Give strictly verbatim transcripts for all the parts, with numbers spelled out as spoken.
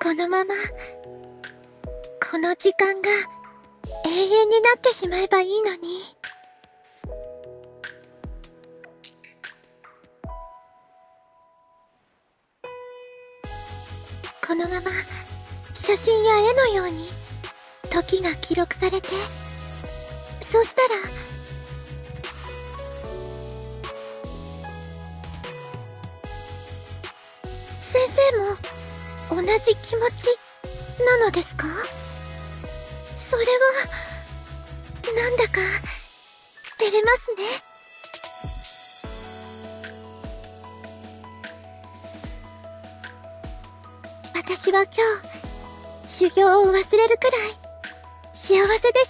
このまま、この時間が永遠になってしまえばいいのに。このまま、写真や絵のように、時が記録されて、そしたら、先生も同じ気持ちなのですか？それは、なんだか、照れますね。私は今日、修行を忘れるくらい、幸せでした。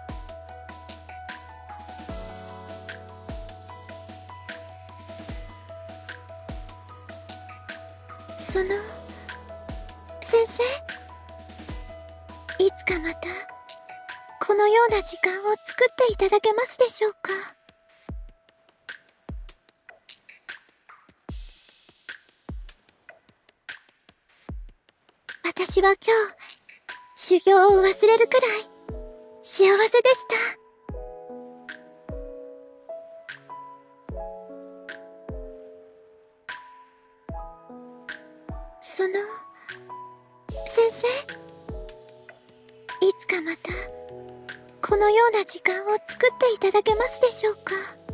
その、先生？いつかまた、このような時間を作っていただけますでしょうか？私は今日、修行を忘れるくらい、幸せでした。その、先生？いつかまた、このような時間を作っていただけますでしょうか？